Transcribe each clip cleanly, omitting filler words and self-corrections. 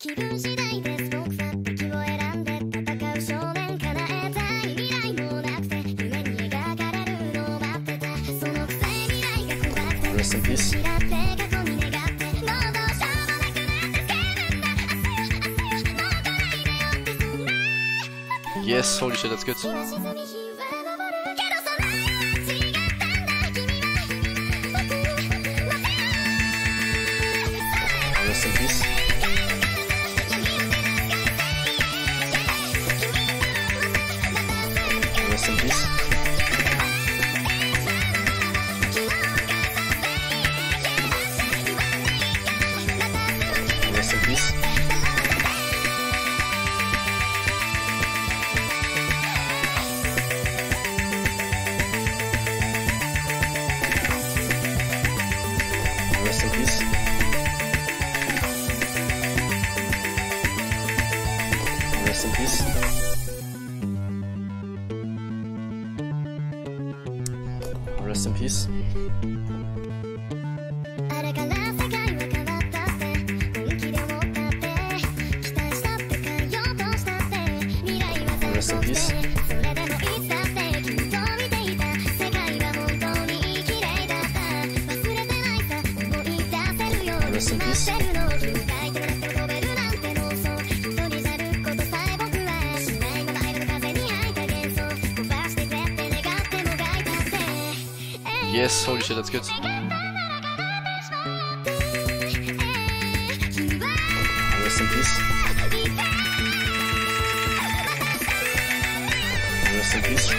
気分次第です僕さ敵を選んで戦う少年叶えたい未来もなくて夢に描かれるのを待ってたそのくせ未来が怖くて Rest in peace. 失って過去に願ってもうどうしようもなくなって叫ぶんだ明日よもう来ないでよってそんな Yes, holy shit, that's good. 日は沈み日は昇るけどその夜は違ったんだ君は僕の手を Rest in peace. Rest in peace. Rest in peace. Rest in peace. Rest in peace. Rest in peace. あれから世界は変わったって本気で思ったって期待したって変えようとしたって未来は残酷で Rest in peace. それでもいつだって君と見ていた世界は本当に綺麗だった忘れてないさ思い出せるようにな Rest in っ peace. てるの君がいてなくても飛べるなんて妄想一人じゃることさえ僕はしないまま愛の風に吐いた幻想飛ばしてくれって願ってもがいたって Yes, holy shit, that's good. Rest in peace. Rest in peace.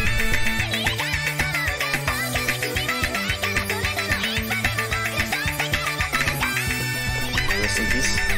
Rest in peace.